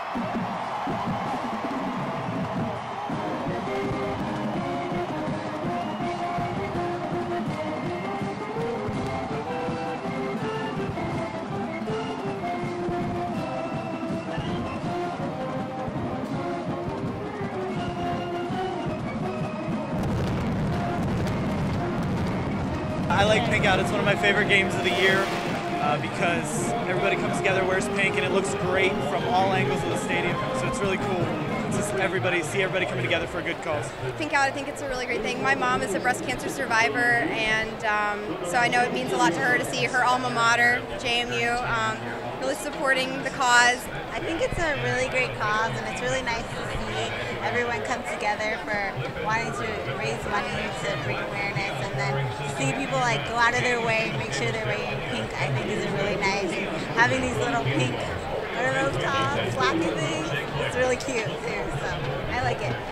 I like Pink Out. It's one of my favorite games of the year because everybody comes together, wears pink, and it looks great from all angles of the stadium. So it's really cool to see everybody coming together for a good cause. Pink Out, I think it's a really great thing. My mom is a breast cancer survivor, and so I know it means a lot to her to see her alma mater, JMU, really supporting the cause. I think it's a really great cause, and it's really nice to see everyone come together for wanting to raise money to bring awareness, and then see people like go out of their way, make sure they're wearing pink. I think is really nice. And having these little pink, what are those called, floppy things? It's really cute too. So I like it.